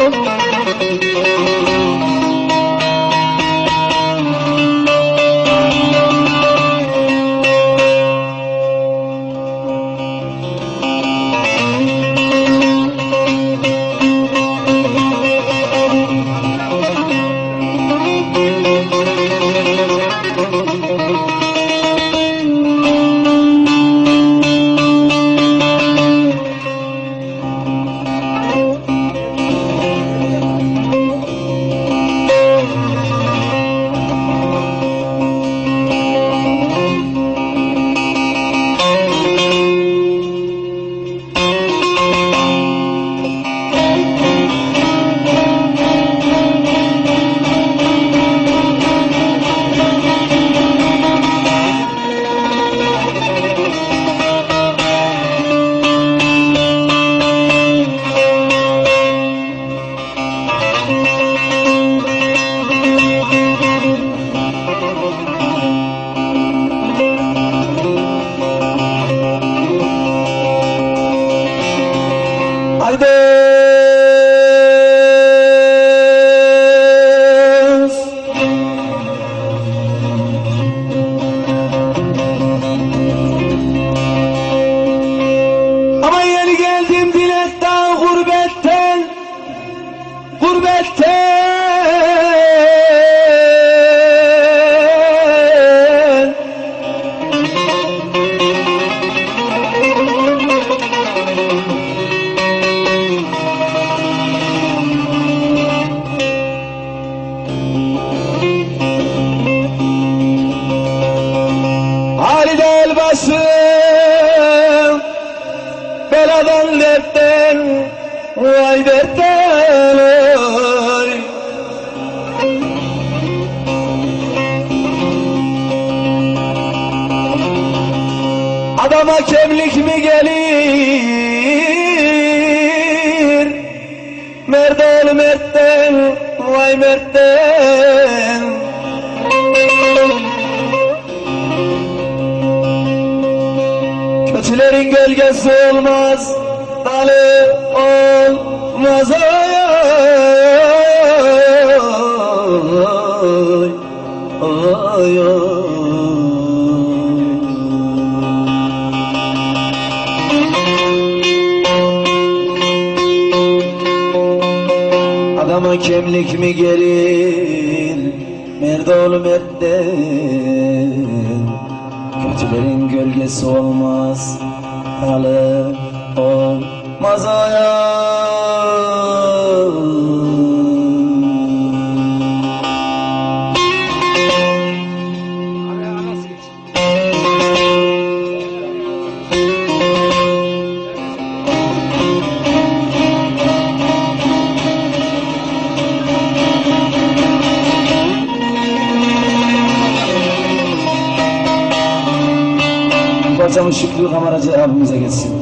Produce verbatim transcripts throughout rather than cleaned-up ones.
beladan dertten, vay dertten oy. Adama kemlik mi gelir, merdol mertten, vay mertten. Kötülerin gölgesi olmaz, dalı olmaz oy oy oy. Adama kemlik mi gelir, merdol mertten. Kötülerin gölgesi olmaz, halı olmaz ayağı. Parçamın Şükrü Kameracı abimize geçsin.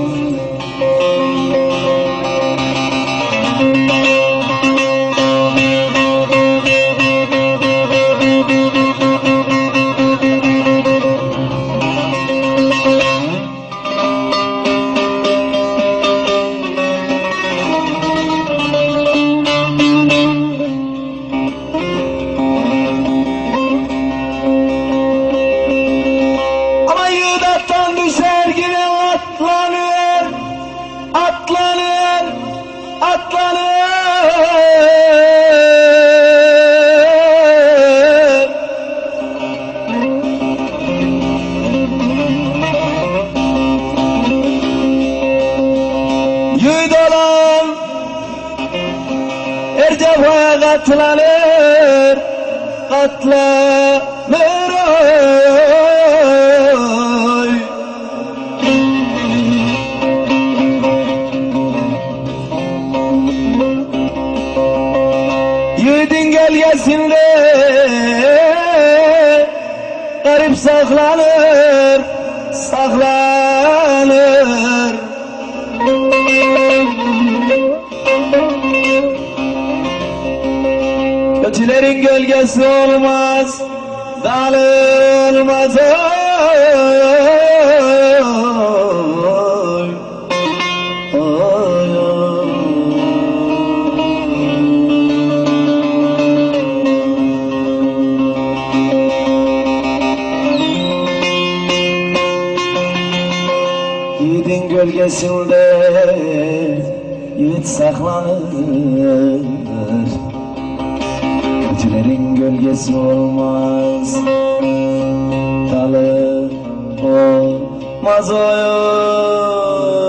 Atlanır, atlanır. Yiğit olan er cefaya katlanır, katlanır oy. Yiğidin gölgesinde garip saklanır, saklanır. Kötülerin gölgesi olmaz, dağılmaz oy. Oy, oy. gölgesinde yiğit saklanır. Kötülerin gölgesi olmaz, dalı olmaz oy.